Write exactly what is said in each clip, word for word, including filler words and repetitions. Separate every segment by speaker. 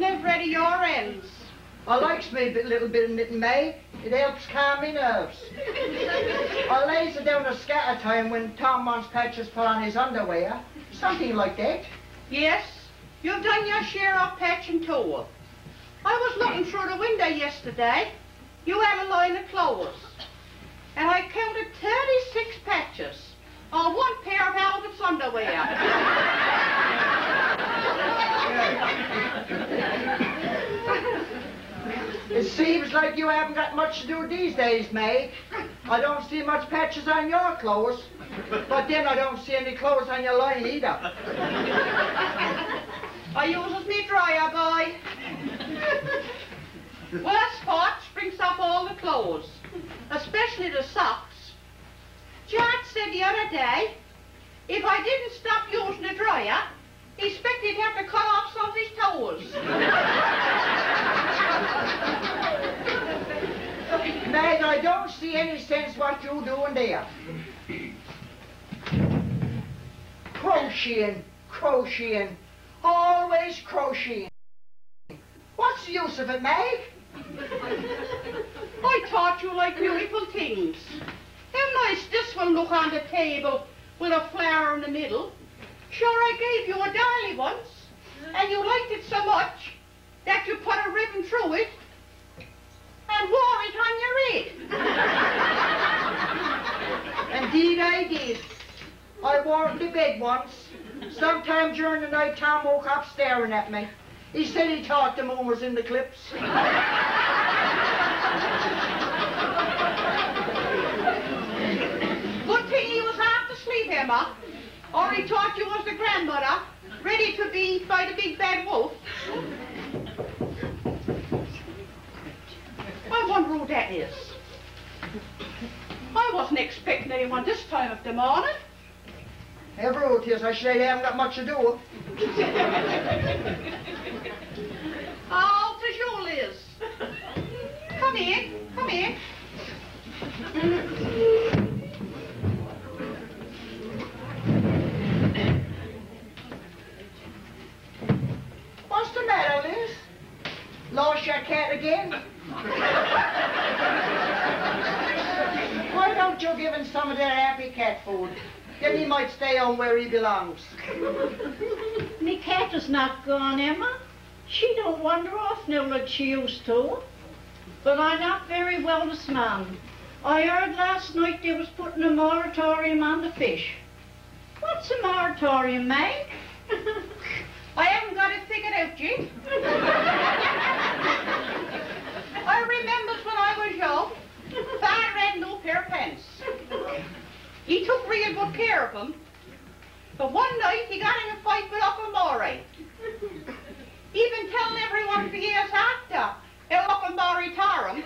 Speaker 1: never at your ends.
Speaker 2: I likes me a little bit of knitting, May. It helps calm me nerves. I lays it down a scatter time when Tom wants Patches put on his underwear. Something like that.
Speaker 1: Yes, you've done your share of patching too. I was looking through the window yesterday. You had a line of clothes. And I counted thirty-six patches on one pair of Albert's underwear.
Speaker 2: It seems like you haven't got much to do these days, May. I don't see much patches on your clothes, but then I don't see any clothes on your line either.
Speaker 1: I uses me dryer, boy. Worst part springs up all the clothes, especially the socks. Jack said the other day, if I didn't stop using the dryer, he expected he'd have to cut off some of his toes.
Speaker 2: Meg, I don't see any sense what you're doing there. Crocheting, crocheting, always crocheting. What's the use of it, Meg?
Speaker 1: I thought you liked beautiful things. How nice this one look on the table with a flower in the middle. Sure, I gave you a dolly once, and you liked it so much that you put a ribbon through it and wore it on your head.
Speaker 2: Indeed I did. I wore it to bed once. Sometime during the night, Tom woke up staring at me. He said he thought the moon was in the clips.
Speaker 1: Good thing he was half asleep, Emma, or he thought you was the grandmother, ready to be eaten by the big bad wolf. I wonder who that is. I wasn't expecting anyone this time of the morning.
Speaker 2: Ever who it is, I say they haven't got much to do.
Speaker 1: Oh, tis you, Liz. Come in, come in.
Speaker 2: What's the matter, Liz? Lost your cat again? Why don't you give him some of that happy cat food? Then he might stay on where he belongs.
Speaker 3: Me cat is not gone, Emma. She don't wander off now like she used to. But I'm not very well this morning. I heard last night they was putting a moratorium on the fish. What's a moratorium, Meg?
Speaker 1: I haven't got it figured out, Jim. I remembers when I was young, Father had no pair of pants. He took real good care of them. But one night he got in a fight with Uncle Maury. Even telling everyone for years after how Uncle Maury tore him.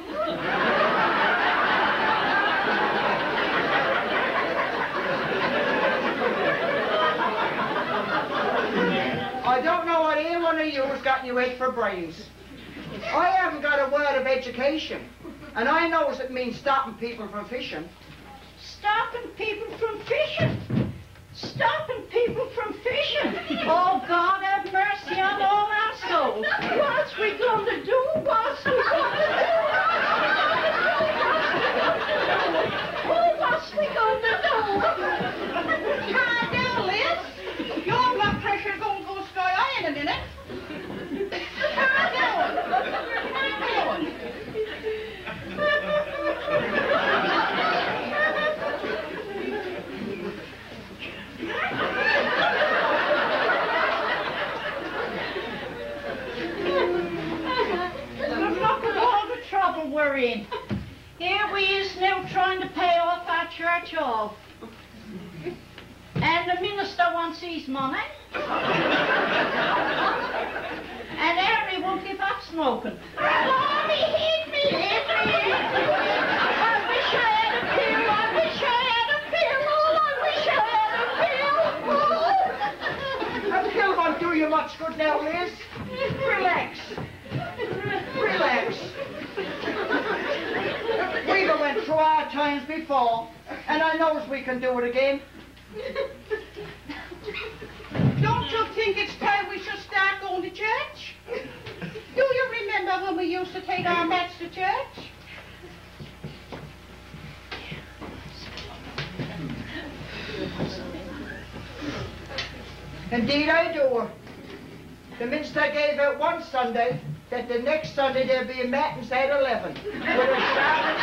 Speaker 2: I don't know what any one of you has gotten you eight for brains. I haven't got a word of education, and I knows it means stopping people from fishing.
Speaker 3: Stopping people from fishing? Stopping people from fishing? Oh, God have mercy on all our souls. What's we going to do? What's we going to do? Oh, what's we going to do?
Speaker 1: Calm down, Liz. Your blood pressure going to go sky high in a minute. Calm down. Calm down.
Speaker 3: Trouble we're in. Here we is now trying to pay off our church off. And the minister wants his money. And Harry won't give up smoking. Oh, me hit me, hit me, hit me. I wish I had a pill, I wish I had a pill, oh, I wish I had a pill. Oh.
Speaker 2: A pill won't do you much good now, Liz. Relax. Relax. We've went through our times before, and I knows we can do it again.
Speaker 1: Don't you think it's time we should start going to church? used to take our mats to church?
Speaker 2: Indeed I do. The minster gave out one Sunday that the next Sunday there'll be a matins at eleven. With a sharp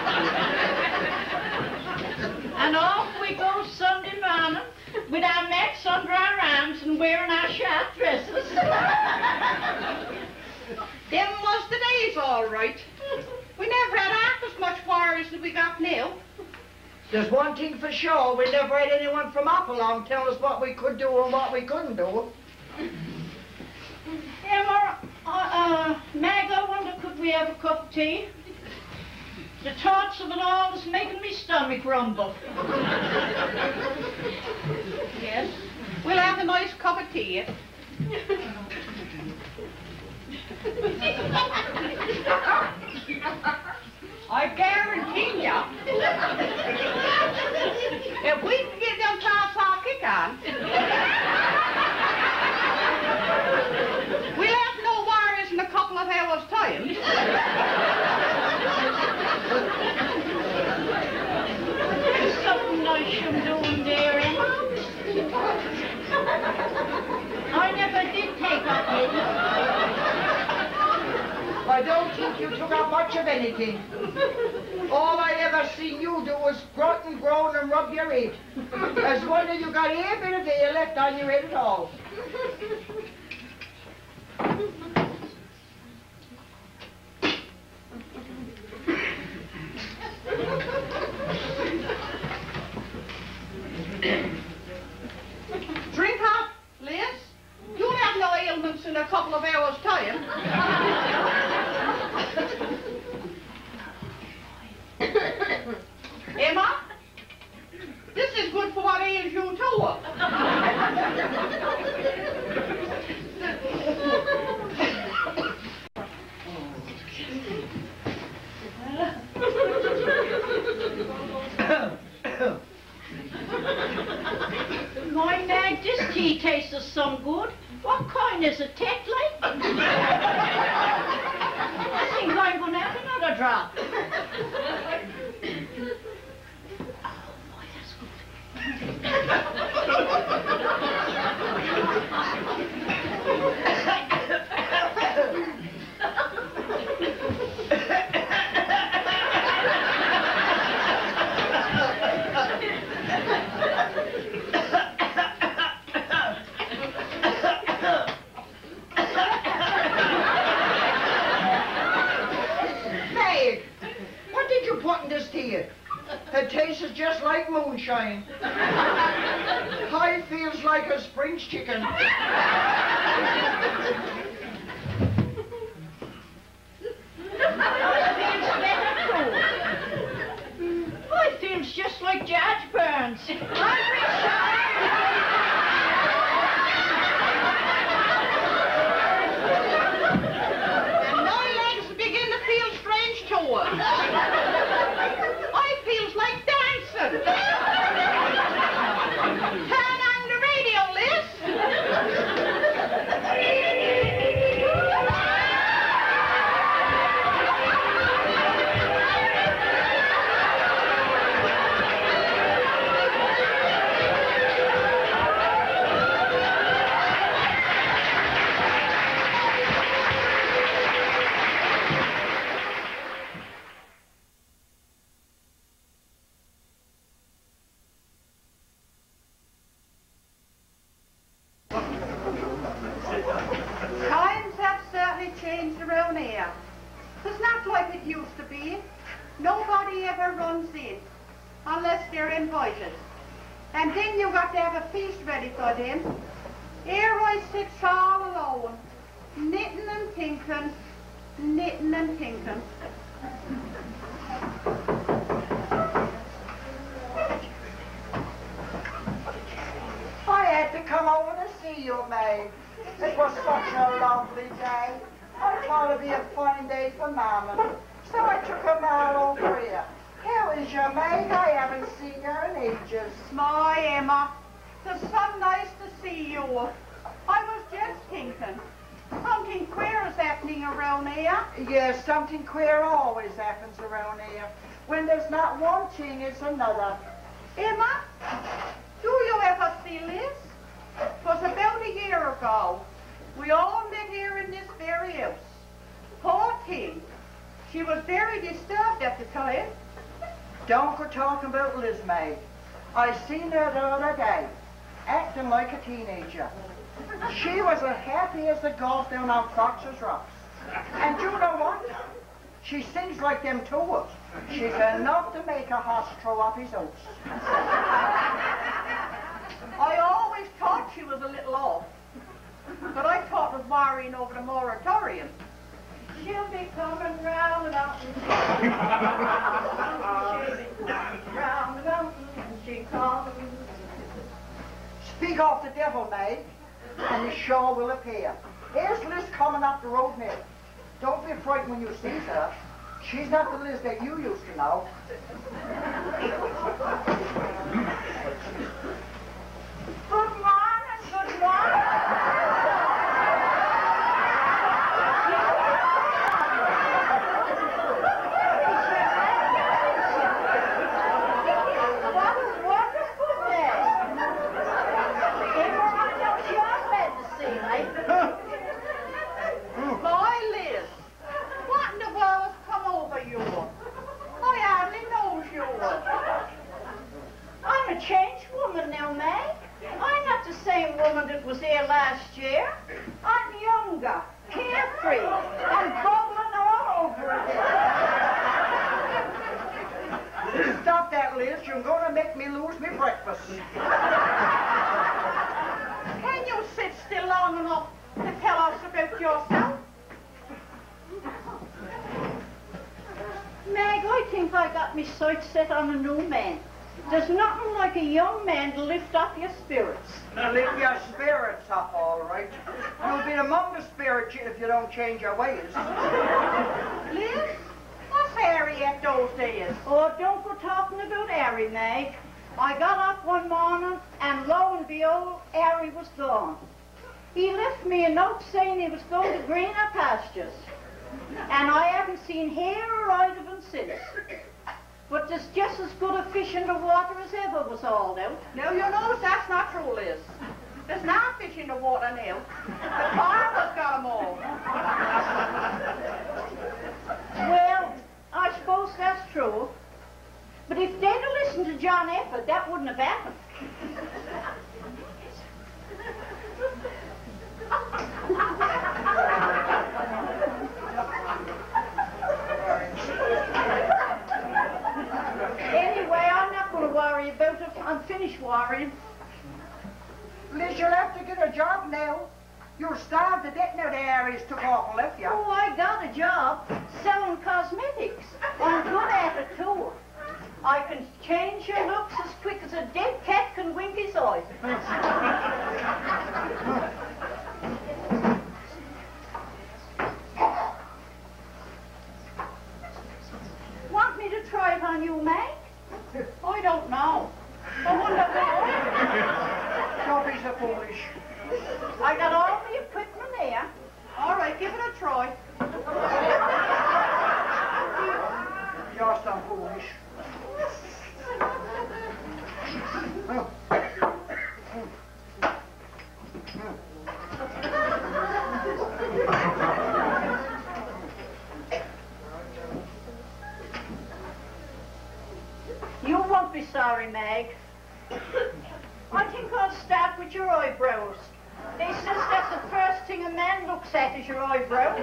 Speaker 3: And off we go Sunday morning with our mats under our arms and wearing our sharp dresses.
Speaker 1: Them was the days, all right. We never had half as much warriors as we got now.
Speaker 2: There's one thing for sure, we never had anyone from Hopalong tell us what we could do and what we couldn't do.
Speaker 3: Emma, uh, uh, Mag, I wonder could we have a cup of tea? The thoughts of it all is making me stomach rumble.
Speaker 1: Yes, we'll have a nice cup of tea. I guarantee ya, if we can get them tops all kick on, we'll have no warriors in a couple of hours' time.
Speaker 3: There's something nice you're doing there, Emma. I never did take up any.
Speaker 2: I don't think you took out much of anything. All I ever seen you do was grunt and groan and rub your head. As wonder you got a bit of hair left on your head at all.
Speaker 1: Drink up, Liz. You'll have no ailments in a couple of hours' time. Emma, this is good for what ails you too.
Speaker 3: My Mag, this tea tastes some good. What kind is it, Tetley? I think I'm going to have another drop. Oh, boy, that's
Speaker 2: Meg, what did you put in this tea? It tastes just like moonshine. I feels like a Springs chicken.
Speaker 3: I feels just like Judge Burns.
Speaker 1: And my legs begin to feel strange too. I feels like dancing. Turn on the radio, Liz. Times have certainly changed around here. It's not like it used to be. Nobody ever runs in unless they're invited. And then you got to have a feast ready for them. Here I sit all alone, knitting and thinking, knitting and thinking.
Speaker 2: I had to come over to see you, Meg. It was such a lovely day. I thought it'd be a fine day for Mama. So I took her all over here. How is your Meg? I haven't seen her in ages.
Speaker 1: My Emma, it's so nice to see you. I was just thinking, something queer is happening around here?
Speaker 2: Yes, something queer always happens around here. When there's not one thing, it's another.
Speaker 1: Emma, do you ever see Liz? It was about a year ago. We all met here in this very house. Poor thing. She was very disturbed at the time.
Speaker 2: Don't go talking about Liz, May. I seen her the other day, acting like a teenager. She was as happy as the golf down on Fox's Rocks. And you know what? She sings like them too. She's enough to make a horse throw up his oats.
Speaker 1: I always thought she was a little off, but I thought was worrying over the moratorium. She'll be coming round the mountain. She'll be coming round the mountain when she comes.
Speaker 2: Speak of the devil, May, and he sure will appear. Here's Liz coming up the road now. Don't be frightened when you see her. She's not the Liz that you used to know.
Speaker 1: Good morning, good morning. What a wonderful day. Everyone knows you're glad to see me. My Liz, what in the world has come over you? I hardly knows you.
Speaker 3: I'm a changed woman now, Meg. I'm not the same woman that was here last year. I'm younger, carefree, and bubbling all over again.
Speaker 2: Stop that, Liz. You're going to make me lose my breakfast.
Speaker 1: Can you sit still long enough to tell us about yourself?
Speaker 3: Meg, I think I got me sights set on a new man. There's nothing like a young man to lift up your spirits.
Speaker 2: Lift your spirits up, all right. You'll be among the spirits if you don't change your ways.
Speaker 1: Liz, what's Harry at those days?
Speaker 3: Oh, don't go talking about Harry, Meg. I got up one morning, and lo and behold, Harry was gone. He left me a note saying he was going to greener pastures. And I haven't seen hair or eyes of him since. But there's just as good a fish in the water as ever was hauled out.
Speaker 1: No, you know that's not true, Liz. There's not fish in the water now. The farmer's got 'em all.
Speaker 3: Well, I suppose that's true. But if they'd have listened to John Efford, that wouldn't have happened. Anyway, I'm not going to worry about it. I'm finished worrying.
Speaker 2: Liz, you'll have to get a job now. You're starved to death now the Harry's took off and left you.
Speaker 3: Oh, I got a job selling cosmetics. I'm good at it, too. I can change your looks as quick as a dead cat can wink his eyes. Want me to try it on you, Meg?
Speaker 1: I don't know. I wonder why.
Speaker 2: Don't be so foolish.
Speaker 3: I got all the equipment here.
Speaker 1: All right, give it a try.
Speaker 2: You're so foolish. Oh.
Speaker 3: You won't be sorry, Meg. I think I'll start with your eyebrows. They says that's the first thing a man looks at is your eyebrows.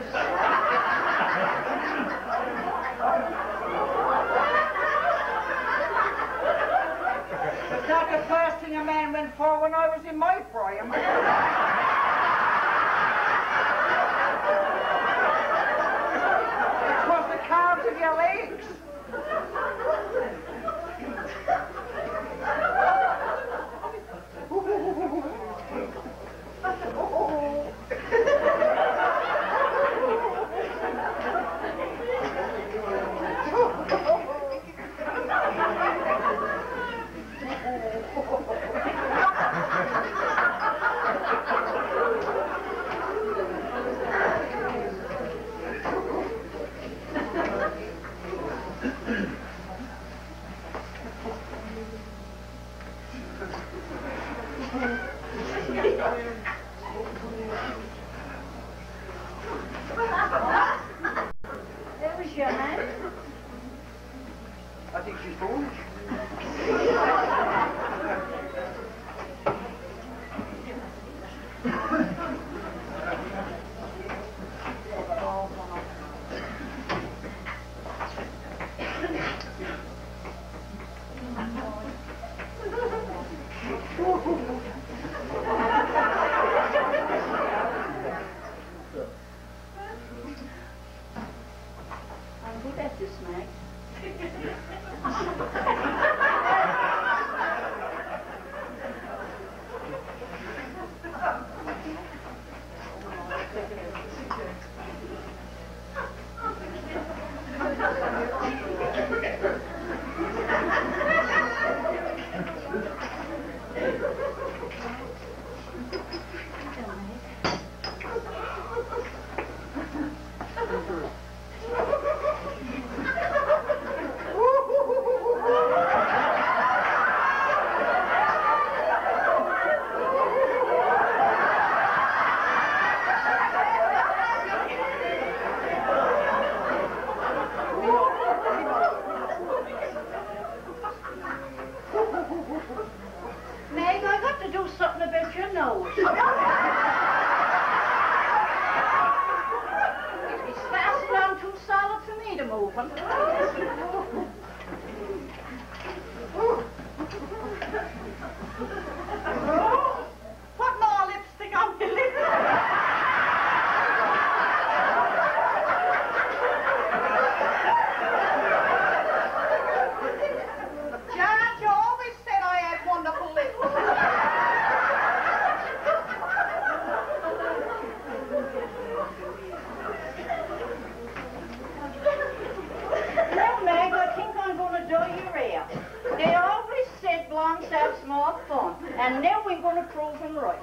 Speaker 2: It's not the first thing a man went for when I was in my prime. It was the calves of your legs. she foolish.
Speaker 3: I'm good at this, Meg. Meg, I got to do something about your nose. It's fastened on too solid for me to move them.
Speaker 1: Put more lipstick on your lips. George, you always said I had wonderful lips.
Speaker 3: Well, Meg, I think I'm going to dye your hair. They always said blondes have more fun, and now we're going to prove them right.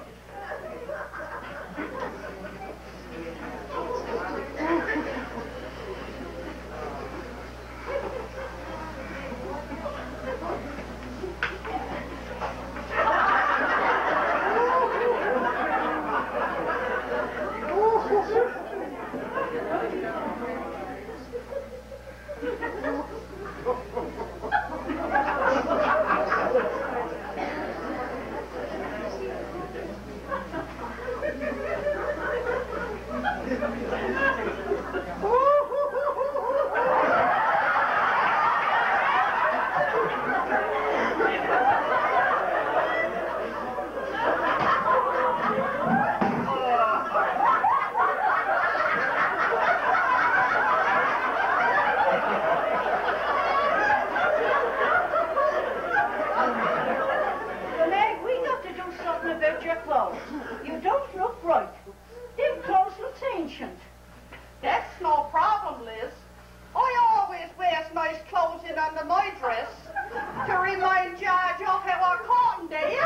Speaker 3: Meg, we got to do something about your clothes. You don't look right. Them clothes look ancient.
Speaker 1: That's no problem, Liz. I always wears nice clothes in under my dress to remind George of our cotton days.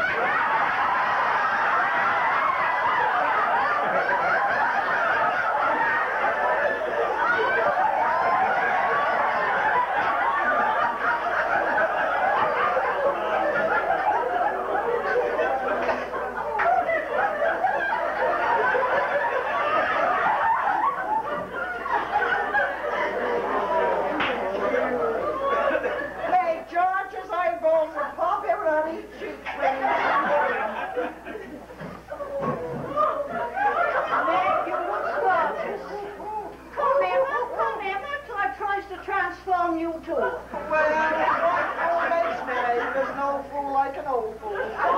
Speaker 2: Hey, George's eyeballs are popping around his cheeks.
Speaker 3: Meg, you look gorgeous. Come, Emma, come, Emma. Clyde tries to transform you too.
Speaker 2: Well, it's like fool makes me. There's no fool like an old fool.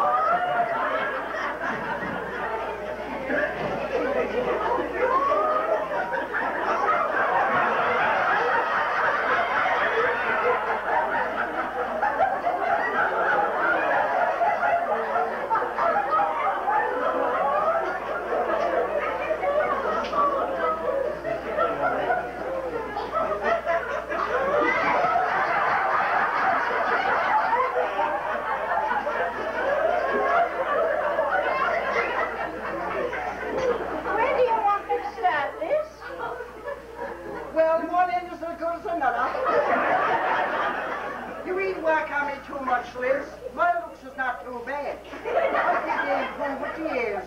Speaker 3: Where do you want me to start this?
Speaker 2: Well, one end is as good as another. You ain't work on me too much, Liz. My looks is not too bad. I think they improve with the years.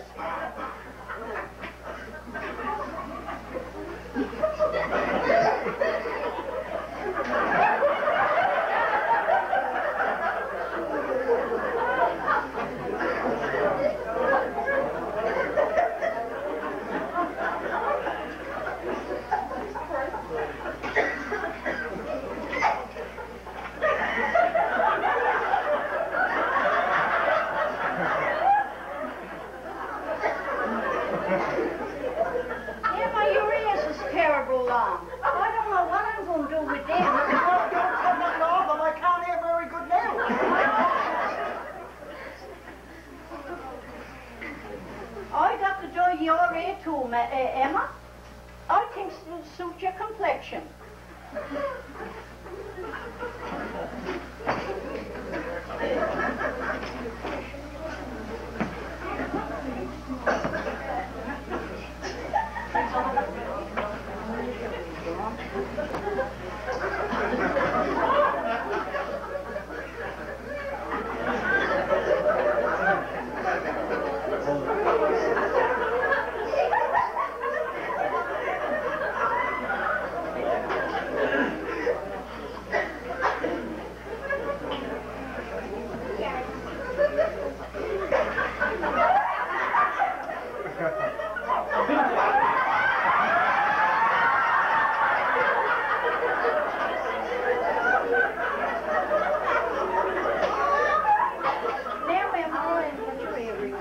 Speaker 3: gone. I don't know what I'm going to do with them.
Speaker 2: Oh, don't tell nothing of them. I can't hear very good now.
Speaker 3: I got to do your hair too, Ma- uh, Emma. I think it'll suit your complexion. Now, Emma, put your earrings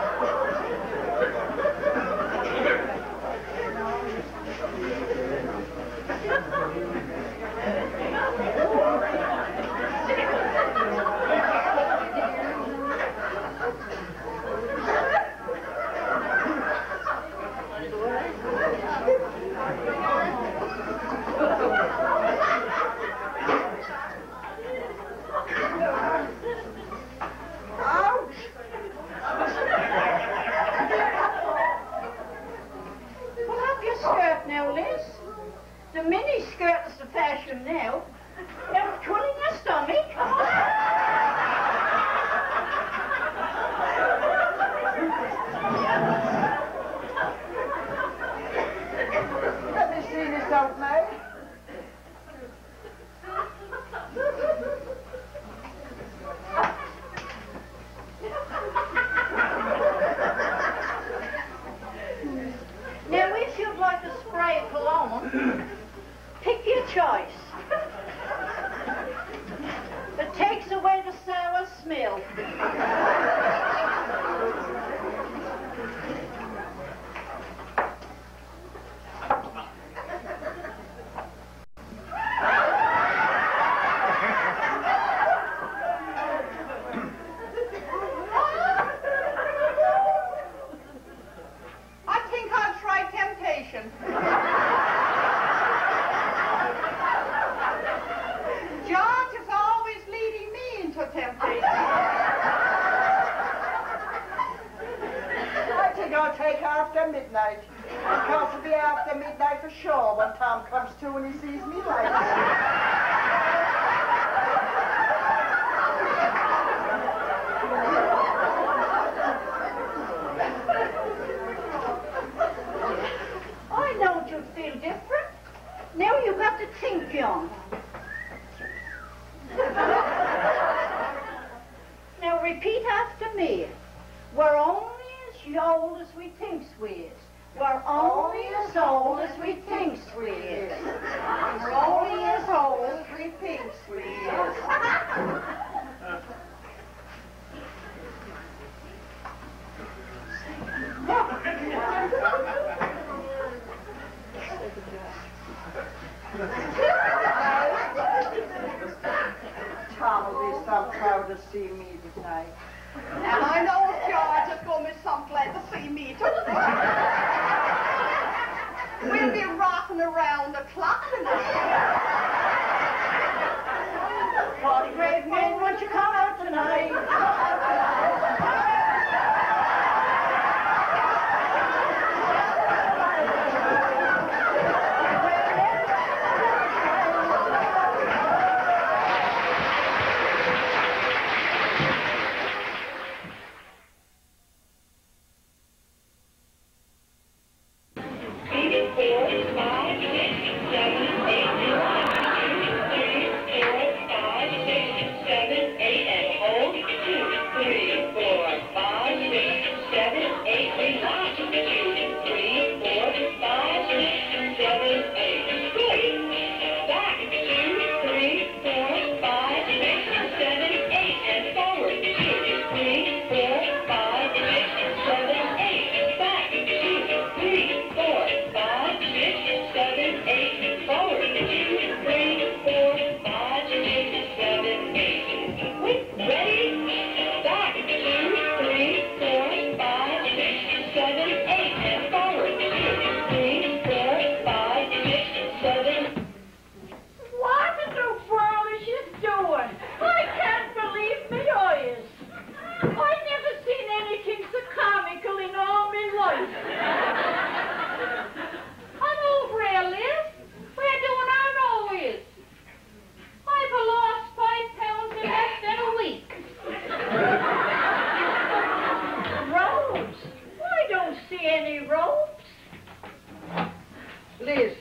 Speaker 3: Put up your skirt now, Liz. The mini skirt is the fashion now. They're killing your stomach.
Speaker 2: Let me see this out, mate.
Speaker 3: Now, if you'd like a spray of cologne, pick your choice. It takes away the sour smell.
Speaker 1: I think I'll try temptation. George is always leading me into temptation.
Speaker 2: I think I'll take after midnight. Because it'll be after midnight for sure when Tom comes to and he sees me like
Speaker 3: I know you'd feel different. Now you've got to think young. Now repeat after me. We're only as old as we thinks we is. We're only as old as we thinks we is. We're only as old as we thinks we is.
Speaker 2: Tom will be so proud to see me tonight.
Speaker 1: And I know George is going to be so glad to see me too. We'll be rocking around the clock tonight.
Speaker 3: Party great men, won't you come out tonight? Come out tonight.
Speaker 4: Eight, four, five, six, seven, eight.
Speaker 2: Liz,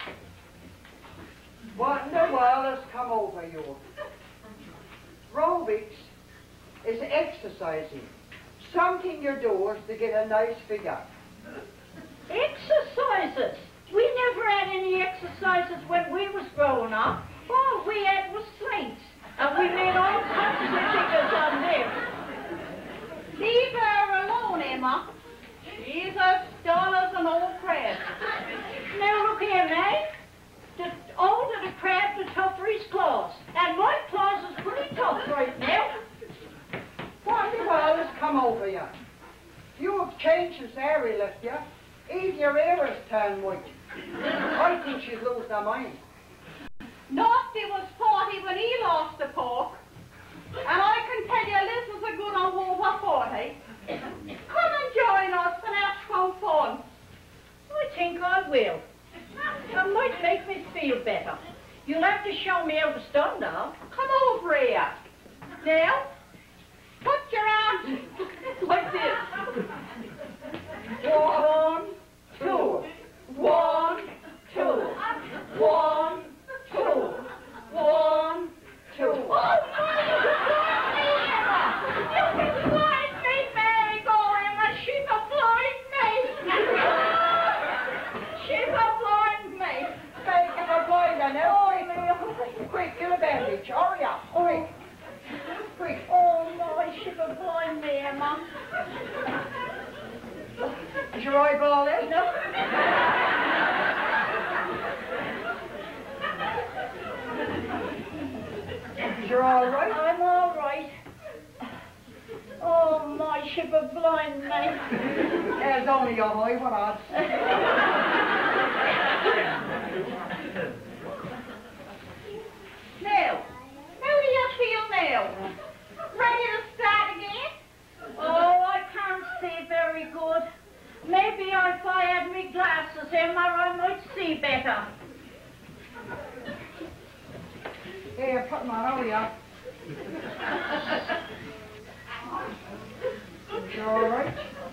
Speaker 2: what in the world has come over you? Aerobics is exercising. Something you do is to get a nice figure.
Speaker 3: Exercises? We never had any exercises when we was growing up. All we had was slates. And we made all kinds of figures on them.
Speaker 1: Leave her alone, Emma. She's as dull as an old crab.
Speaker 3: Now look here, May. The older the crab, the tougher his claws. And my claws is pretty tough right now.
Speaker 2: What in the world has come over you? You have changed since Harry left you. Even your hair has turned white. I think she's lost her mind.
Speaker 1: Naughty was forty when he lost the pork. And I can tell you Liz is a good on over forty. Come and join us and have some fun.
Speaker 3: I think I will. It might make me feel better. You'll have to show me how to stand now.
Speaker 1: Come over here. Now, put your arms like this.
Speaker 2: One, two. One, two. One, two. One, two.
Speaker 3: Oh, my, you can blind me, Mary Gorham. She's a blind me. She's a blind me.
Speaker 2: Make him a blinder now. Quick, quick, get a bandage. Hurry up. Quick. Quick.
Speaker 3: Oh, my, she's a blind me, Emma.
Speaker 2: Is your eyeball in?
Speaker 3: No.
Speaker 2: You're all right?
Speaker 3: I'm all right. Oh, my, she's a blind me.
Speaker 2: There's only your eye, what odds?
Speaker 1: Now, how do you feel now? Ready to start again?
Speaker 3: Oh, I can't see very good. Maybe if I had me glasses, Emma, I might see better.
Speaker 2: Here, put them on, hurry up. You all right?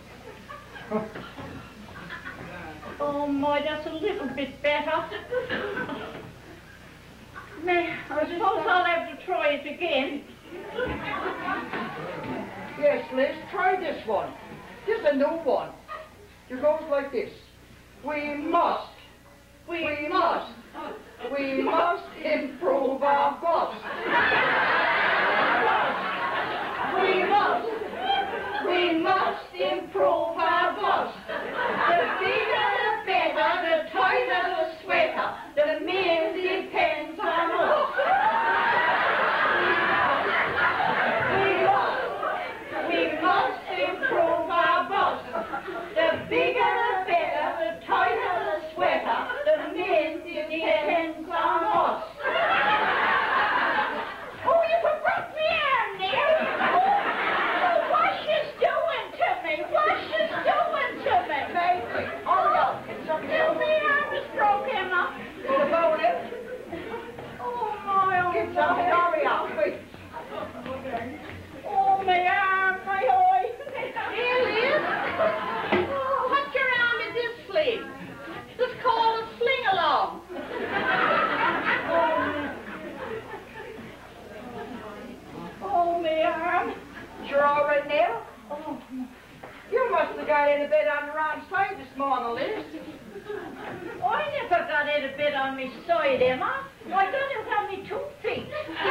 Speaker 3: Oh, my, that's a little bit better. May, I suppose I'll have to try it again.
Speaker 2: Yes, Liz, try this one. This is a new one. It goes like this. We must, we, we must, we must improve our bus. We must, we must improve our bus. The bigger the better, the tighter the sweater. The meal depends on us. We must, we must improve our bus. The bigger the better, the tighter the sweater. The meal depends on us.
Speaker 3: Oh, you forgot me arm there. Oh, what's she doing to me? What's she doing to me?
Speaker 2: Maybe. Hurry up. It's something
Speaker 3: Tell
Speaker 2: else.
Speaker 3: me arm is broken, Emma.
Speaker 2: What about it?
Speaker 3: Oh, my, oh,
Speaker 2: Get something.
Speaker 3: my.
Speaker 2: Hurry up. Quick.
Speaker 3: Oh, my arm, my eye.
Speaker 1: Here, Liz. Put your arm in this sling. This is called a sling along.
Speaker 3: Oh, my arm.
Speaker 2: You're all right now?
Speaker 3: Oh,
Speaker 2: You must have got in a bit on the wrong side this morning, Liz.
Speaker 3: I never got it a bit on me side, Emma. I got it on me two feet.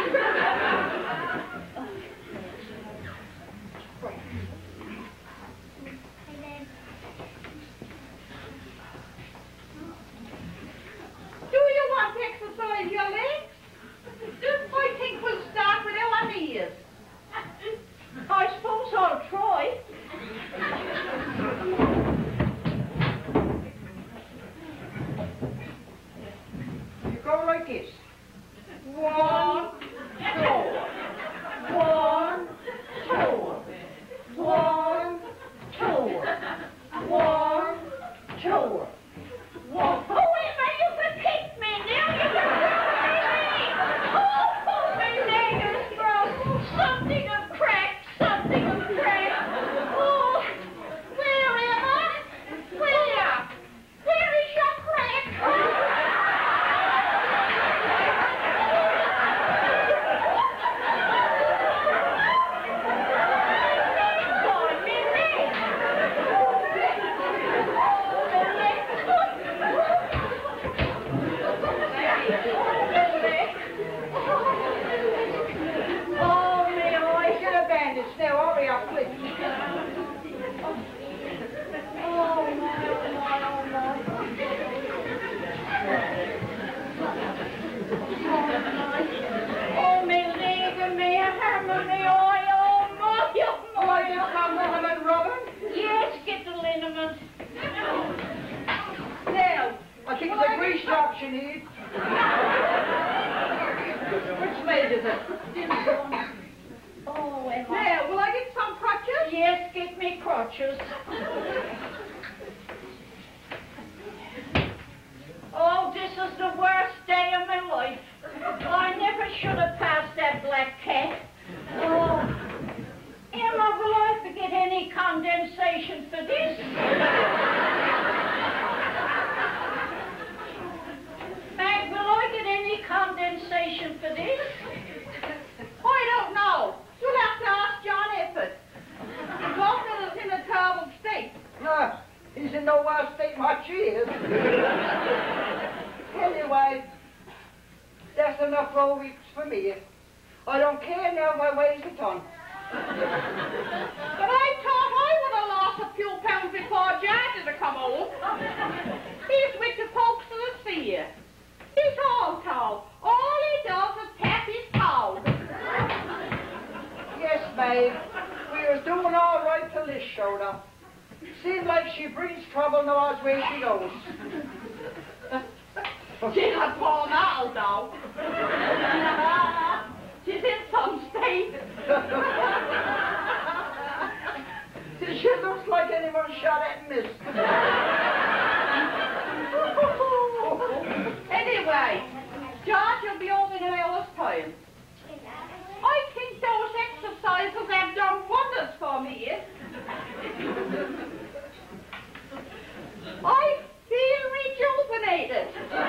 Speaker 1: Do you want to exercise your legs? I think we'll start with our knees.
Speaker 3: I suppose I'll try.
Speaker 2: You go like this. One, two. One, two. One, two. One, two. One.
Speaker 3: Oh, Emma, you can kick me now. You can kick me. Oh, oh, my leg is broke. Something of crack. Something of crack. Oh, where, Emma? Where? Where is your crack?
Speaker 2: need. Which maid is it?
Speaker 3: Oh, Emma.
Speaker 1: Now, will I get some crutches?
Speaker 3: Yes, get me crutches. Oh, this is the worst day of my life. I never should have passed that black cat. Oh, Emma, will I ever get any condensation for this? Meg, will I get any condensation for this?
Speaker 1: I don't know. You'll have to ask John Efford. The governor is in a terrible state.
Speaker 2: No, he's in no worse state what she is. Anyway, that's enough for weeks for me. I don't care now if I weighs a ton.
Speaker 1: But I thought I would have lost a few pounds before Jack to come home. He's with the folks of the sea. He's all tall. All he does is tap his toe.
Speaker 2: Yes, babe. We was doing all right till this showed up. Seems like she brings trouble no matter where she goes.
Speaker 1: She's not falling out, though. She's in some state.
Speaker 2: She looks like anyone shot at and missed.
Speaker 1: Anyway, George will be over in an hour's time. I think those exercises have done wonders for me. I feel rejuvenated.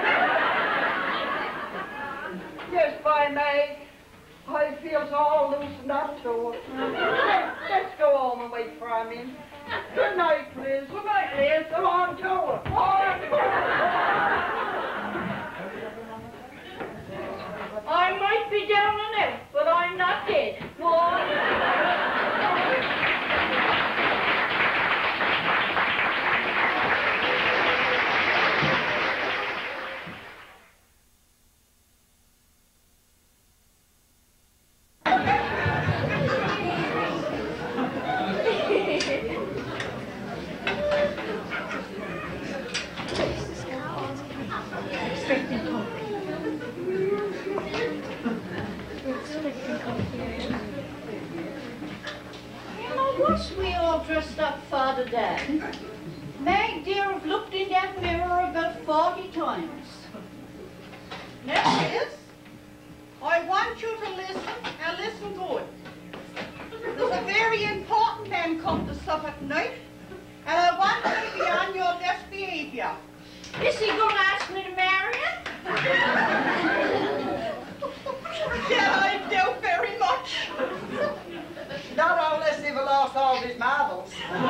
Speaker 2: Yes, by May. I feels all loosened up too. Let's, let's go home and wait for him in. Good night, Liz. Good night, Liz. Go on to her. On to her.
Speaker 3: I might be down and out, but I'm not dead. Once we all dressed up Father Dan, Mag dear have looked in that mirror about forty times.
Speaker 1: Now, Liz, I want you to listen, and listen good. There's a very important man come to supper tonight, and I want you to be on your best behavior.
Speaker 3: Is he going to ask me to marry him?
Speaker 1: Yeah, I do very much.
Speaker 2: Not unless he've lost all his marbles.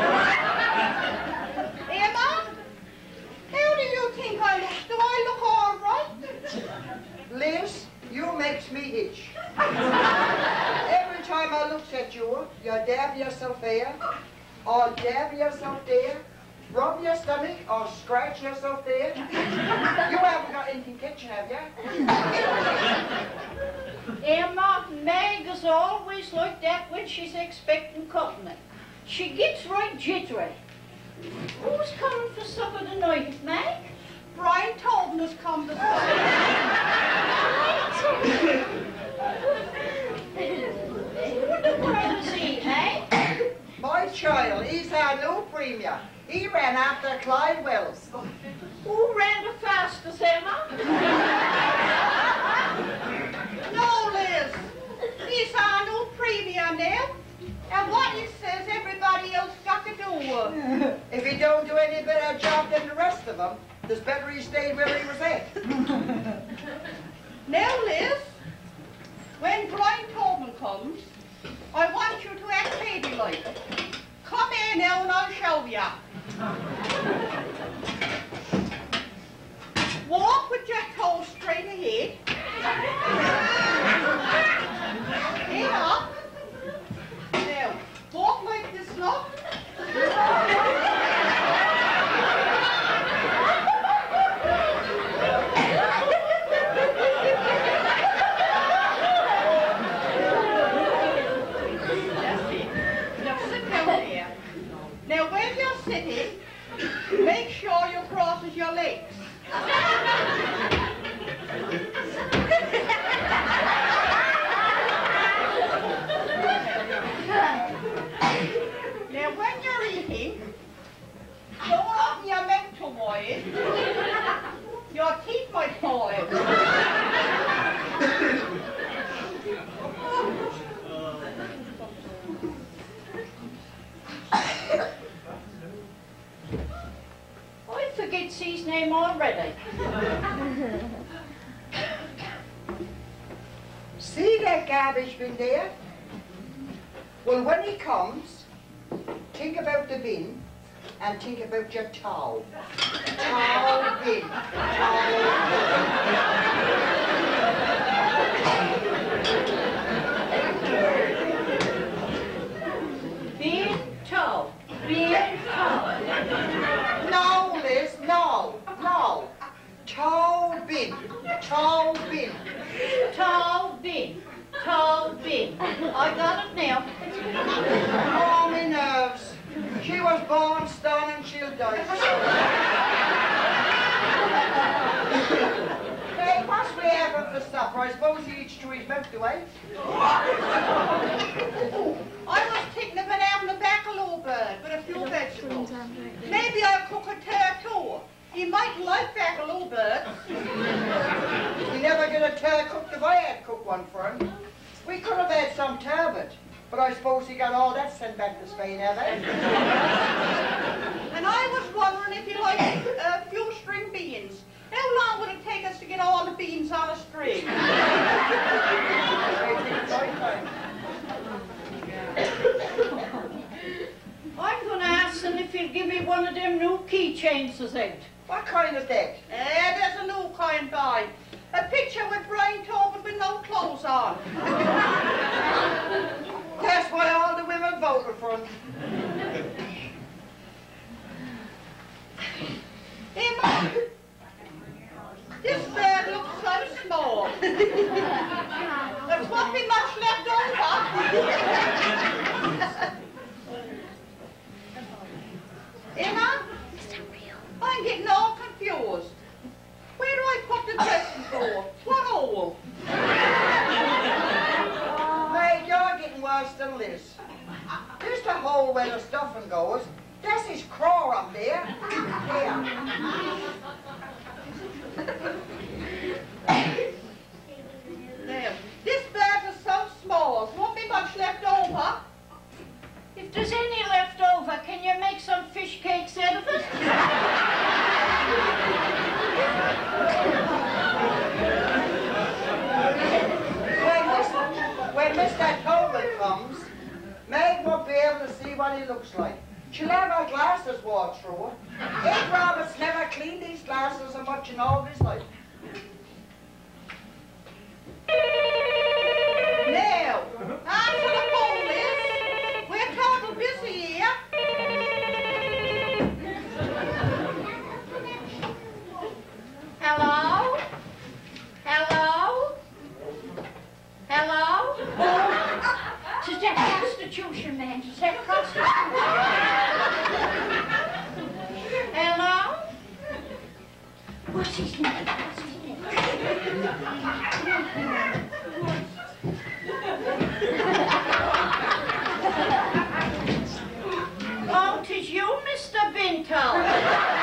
Speaker 1: Emma, how do you think I look? Do I look all right?
Speaker 2: Liz, you makes me itch. Every time I looks at you, you dab yourself here, or dab yourself there, rub your stomach, or scratch yourself there. You haven't got anything kitchen, have you?
Speaker 3: Emma, Meg is always like that when she's expecting company. She gets right jittery. Who's coming for supper tonight, Meg?
Speaker 1: Brian Tobin has come to supper.
Speaker 3: What the world is he, eh?
Speaker 2: My child, he's our new premier. He ran after Clyde Wells.
Speaker 3: Who ran the fastest, Emma?
Speaker 1: No, Liz. He's our new premier now. And what he says, everybody else got to do.
Speaker 2: If he don't do any better job than the rest of them, there's better he stayed where he was at.
Speaker 1: Now, Liz, when Brian Tobin comes, I want you to act ladylike. Come here now and I'll show you. Walk with your toes straight ahead. Head up. Now, walk like this, look. Now, when you're sitting, make sure you crosses your legs. call it.
Speaker 3: I forget his name already.
Speaker 2: See that garbage bin there? Well, when he comes, think about the bin and think about your towel. Towel bin. Towel
Speaker 3: Bin toe. Bin toe.
Speaker 2: No, Liz, no, no. Towel bin. Towel bin.
Speaker 3: Toe bin. Toe bin. I got it now.
Speaker 2: Oh, me nerves. She was born stone and she'll die. Hey, what's we having for supper? I suppose he eats to his mouth, do I?
Speaker 1: I was thinking about having a bacalao bird with a few vegetables. Maybe I'll cook a turtle. He might like bacalao birds.
Speaker 2: We never get a tur cooked if I had cooked one for him. We could have had some turbot, but I suppose he got all that sent back to Spain, have they?
Speaker 1: And I was wondering if you liked a few string beans. How long would it take us to get all the beans on a string?
Speaker 3: I'm going to ask him if he'll give me one of them new keychains as out.
Speaker 2: What kind of that?
Speaker 1: Eh, there's a new kind by. A picture with Brian Tobin with no clothes on.
Speaker 2: That's why all the women voted for him.
Speaker 1: Emma, this bird looks so small. There's won't be much left over. Emma, I'm getting all confused. Where do I put the dressing drawer? What hole?
Speaker 2: Mate, you're getting worse than Liz. There's the hole where the stuffing goes. That's his craw up there. There.
Speaker 1: There. This bird is so small. There won't be much left over.
Speaker 3: If there's any left over, can you make some fish cakes out of it?
Speaker 2: When, Mister when Mister Tobin comes, Meg won't be able to see what he looks like. She'll have her glasses washed through her. Ed Roberts never cleaned these glasses so much in all his life.
Speaker 1: Now, answer the phone, Liz. We're total busy here.
Speaker 3: Hello? Hello? Hello? Is that prostitution, man? Is that prostitution? Hello? What's his name? What's his name? Oh, 'tis you, Mister Binto.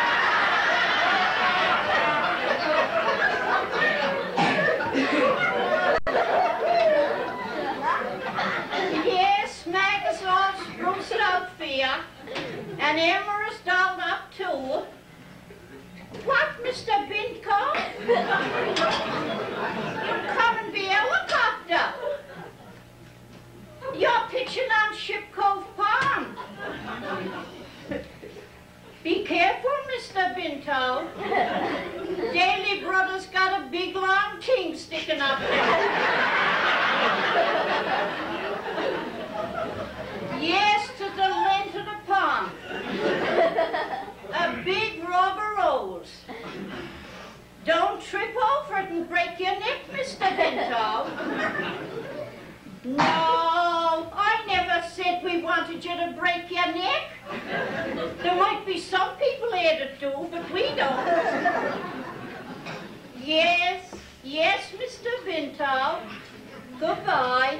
Speaker 3: Yes, Maggie's all spruced out for you, and Emma is dolled up too. What, Mister Binco? You come and be helicopter. You're pitching on Ship Cove Pond. Be careful, Mister Binto. Daly Brothers got a big long ting sticking up there. Yes, to the length of the pond. A big rubber rose. Don't trip over it and break your neck, Mister Binto. No, I never said we wanted you to break your neck. There might be some people here that do, but we don't. Yes, yes, Mister Binto. Goodbye.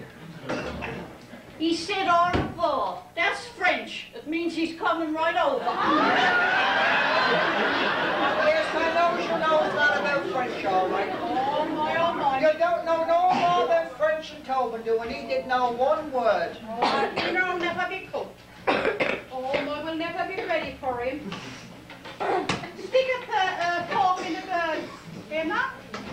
Speaker 3: He said au revoir. That's French. It means he's coming right over.
Speaker 2: Yes, I know she knows a lot about Tobin do, and he didn't know one word.
Speaker 1: Oh, dinner will never be cooked. Oh, I will never be ready for him. Stick a uh, fork in the bird, Emma.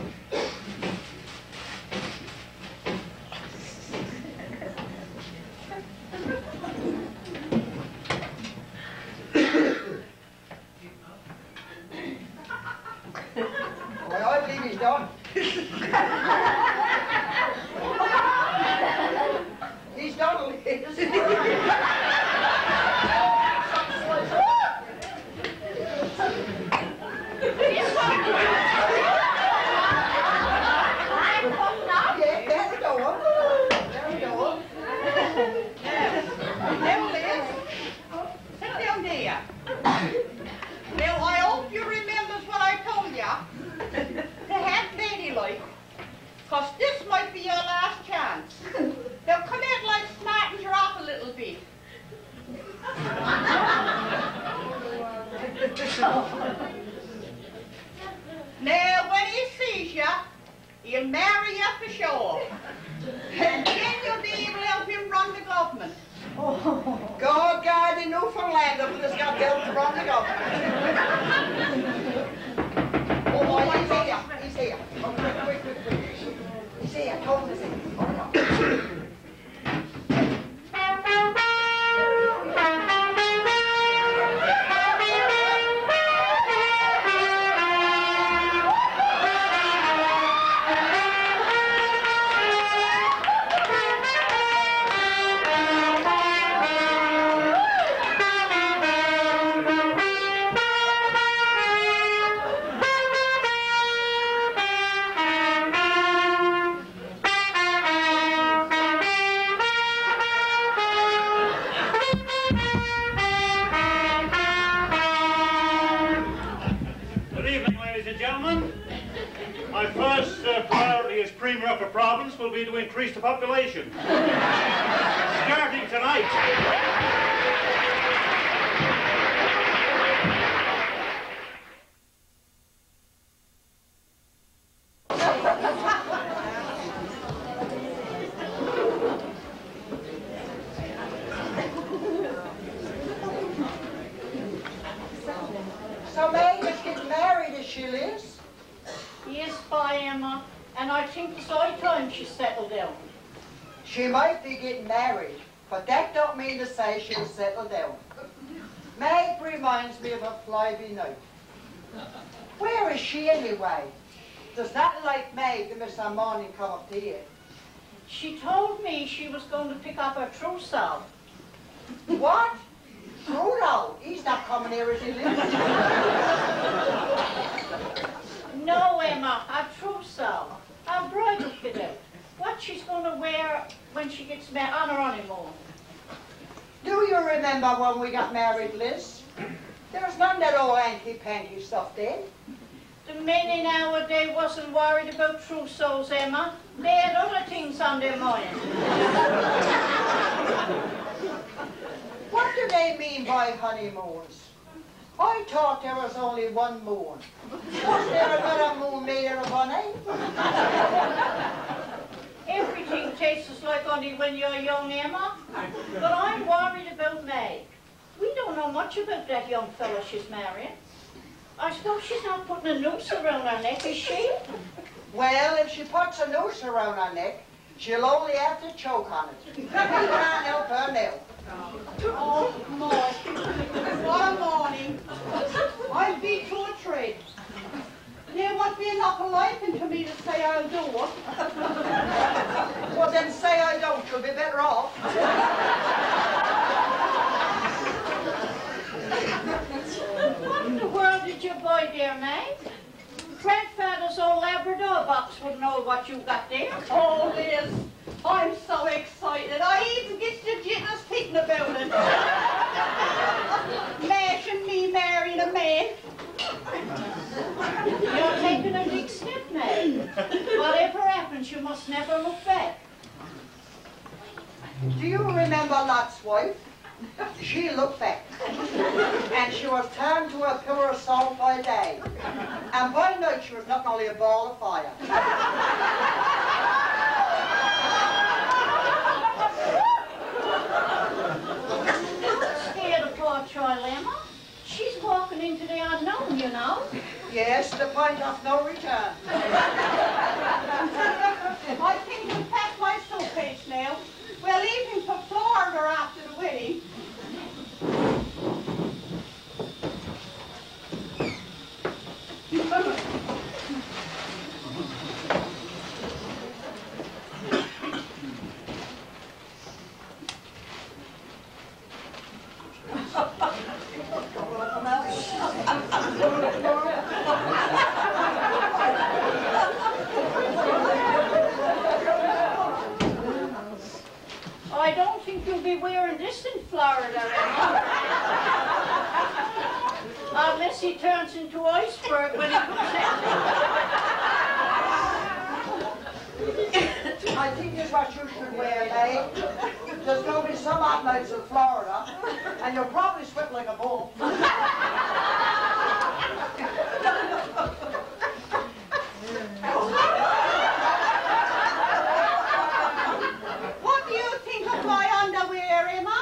Speaker 2: Well, I believe he's done. He's done, Liz. Yeah, there we go. There we go.
Speaker 1: Now, Liz, sit down there. Now, I hope you remembers what I told you to have ladylike, because this might be your last chance. Now, come out like smarten you up a little bit. Now, when he sees you, he'll marry you for sure. And then you'll be able to help him run the government.
Speaker 2: God guard in Newfoundland if it's got help to run the government. Oh, he's here. He's here. Oh, quick, quick, quick, quick. He's here. Tobin is here. Oh, no.
Speaker 4: Will be to increase the population. Starting tonight.
Speaker 2: So May is getting married as she lives?
Speaker 3: Yes, by Emma. And I think it's high time she settled down.
Speaker 2: She might be getting married, but that don't mean to say she'll settle down. Meg reminds me of a fly-by night. Where is she anyway? Does that like Meg to miss her morning cup of tea?
Speaker 3: She told me she was going to pick up her trousseau.
Speaker 2: What? Bruno, he's not coming here as he lives.
Speaker 3: No, Emma, her trousseau. Her bridal fit out. What she's going to wear when she gets married on her honeymoon.
Speaker 2: Do you remember when we got married, Liz? There was none of that old hanky-panky stuff then.
Speaker 3: The men in our day wasn't worried about trousseaus, Emma. They had other things on their mind.
Speaker 2: What do they mean by honeymoons? I thought there was only one moon. Was there another moon made of honey?
Speaker 3: Everything tastes like honey when you're young, Emma. But I'm worried about Meg. We don't know much about that young fella she's marrying. I suppose she's not putting a noose around her neck, is she?
Speaker 2: Well, if she puts a noose around her neck, she'll only have to choke on it. We can't help her now.
Speaker 1: Oh, my. What a morning. I'll be to a trade. There won't be enough of life into me to say I'll do it.
Speaker 2: Well, then say I don't. You'll be better off.
Speaker 3: What in the world did you buy there, Meg? Grandfather's old Labrador box would know what you got there.
Speaker 1: Oh, Liz, I'm so excited. I even get the jitters thinking about it. Imagine me marrying a man.
Speaker 3: You're taking a big step, Meg. Whatever happens, you must never look back.
Speaker 2: Do you remember Lot's wife? She looked back, and she was turned to a pillar of salt by day, and by night she was not only a ball of fire.
Speaker 3: into the unknown, you know.
Speaker 2: Yes, the point of no return.
Speaker 1: I think I'll pack my suitcase now. We're leaving for Florida after the wedding.
Speaker 3: I don't think you'll be wearing this in Florida, Emma. Unless he turns into iceberg when he comes in.
Speaker 2: I think it's what you should wear, May. There's going to be some hot nights in Florida, and you'll probably sweat like a bull.
Speaker 1: What do you think of my underwear, Emma?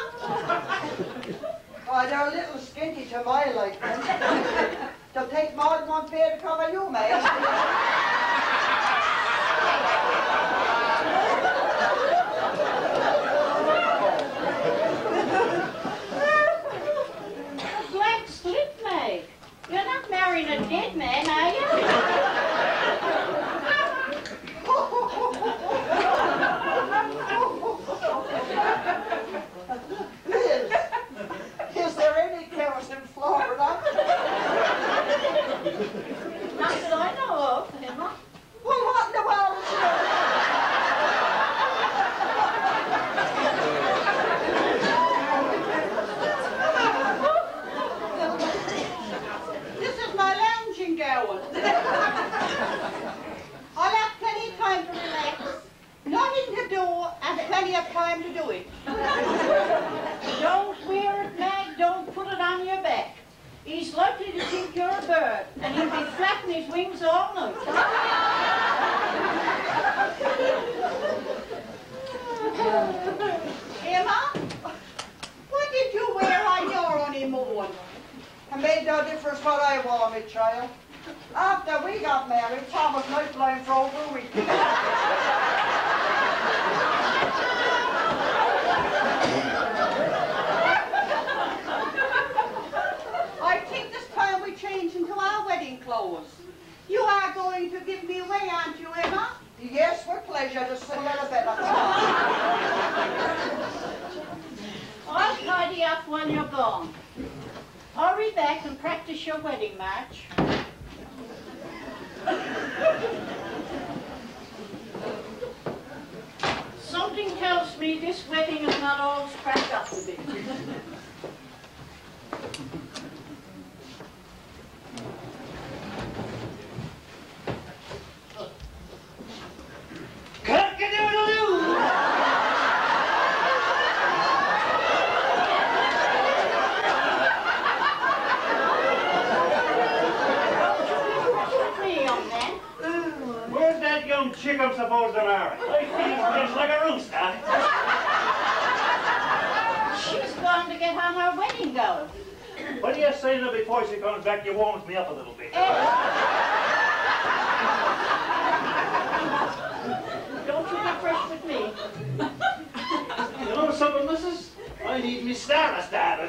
Speaker 2: Oh, they're a little skinty to my liking. They'll take more than one pair to cover you, May.
Speaker 3: Black slip leg. You're not marrying a dead man, are you?
Speaker 2: Liz, is there any cows in Florida?
Speaker 3: Not that I know of, Emma.
Speaker 2: Well, what in the world is
Speaker 1: This is my lounging gown. I'll have plenty of time to relax, nothing to do, and plenty of time to do it.
Speaker 3: Don't wear it, Mag. Don't put it on your back. He's likely to think you're a bird, and he'll be flapping his wings all night.
Speaker 1: Emma, what did you wear on your honeymoon?
Speaker 2: It made no difference what I wore, my child. After we got married, Tom was night blind for over a week.
Speaker 1: I think this time we change into our wedding clothes. You are going to give me away, aren't you, Emma?
Speaker 2: Yes, with pleasure, just a little bit of
Speaker 3: I'll tidy up when you're gone. Hurry back and practice your wedding march. Something tells me this wedding is not all cracked up a bit.
Speaker 4: Cock-a-doodle-doo! Where's that young chick I'm supposed to marry? I feel just like a rooster.
Speaker 3: She's going to get on her wedding gown.
Speaker 4: What do you say to her before she comes back? You warms me up a little bit.
Speaker 3: Don't you get fresh with me.
Speaker 4: You know something, missus? I need me starter started.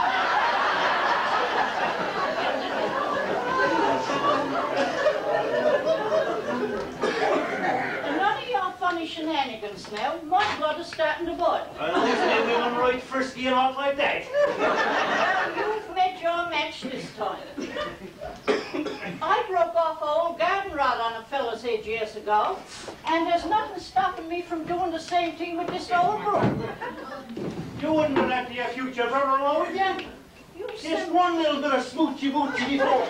Speaker 3: None of your funny shenanigans now. My blood is starting to boil.
Speaker 4: Well, this ain't women right frisky and off like that.
Speaker 3: You've met your match this time. I broke off an old garden rod on a fella's head years ago, and there's nothing stopping me from doing the same thing with this old broom.
Speaker 4: You wouldn't do that to your future brother-in-law, would you?
Speaker 3: You
Speaker 4: Just
Speaker 3: sim-
Speaker 4: one little bit of smoochy-boochy before.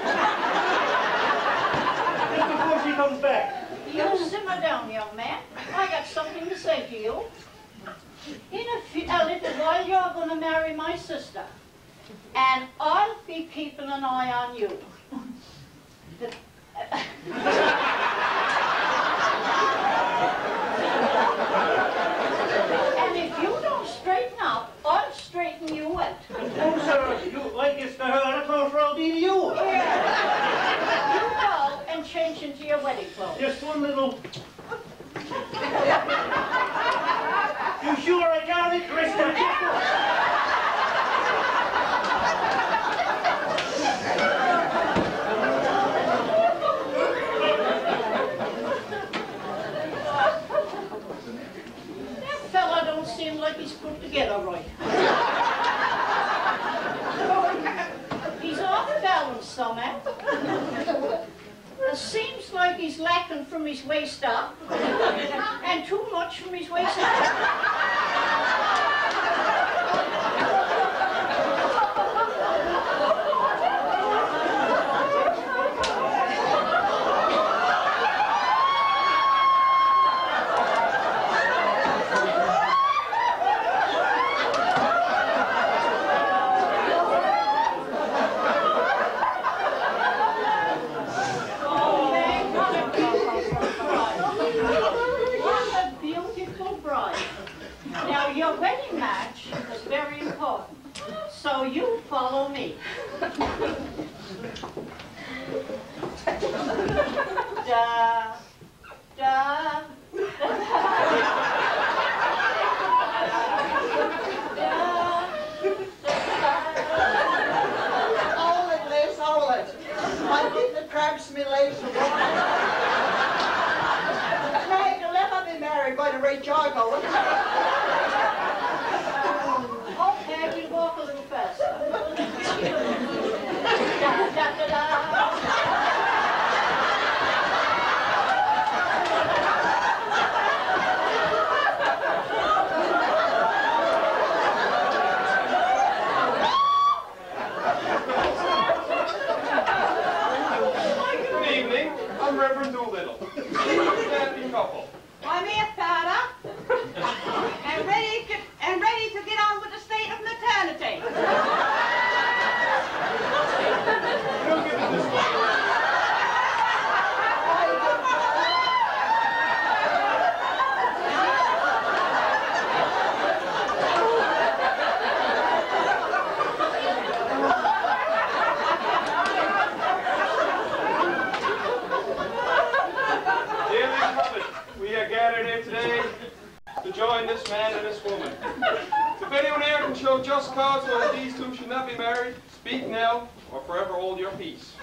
Speaker 4: Just before she comes back.
Speaker 3: you simmer down, young man. I got something to say to you. In a, few, a little while, you're going to marry my sister, and I'll be keeping an eye on you. And if you don't straighten up, I'll straighten you out.
Speaker 4: Oh, sir, you like it's to her, that's all for I'll be to you.
Speaker 3: your wedding clothes?
Speaker 4: Just one little... You sure I got it, Krista?
Speaker 3: That fella don't seem like he's put together right. He's off balance somehow. It seems like he's lacking from his waist up and too much from his waist down. Your wedding match is very important, so you follow me. Da, da,
Speaker 2: Hold it, Liz, hold it. I'm getting the cramps in my legs. Meg, you'll never be married by the rate you're going.
Speaker 3: Okay, we walk a little faster. Da, da, da, da.
Speaker 5: Good evening. I'm Reverend Doolittle. Happy couple.
Speaker 1: I'm here, Father, and ready to and ready to get on with the state of maternity.
Speaker 5: You'll give it this way. Dearly beloved, we are gathered here today to join this man and this woman. If anyone here can show just cause why these two should not be married, speak now or forever hold your peace.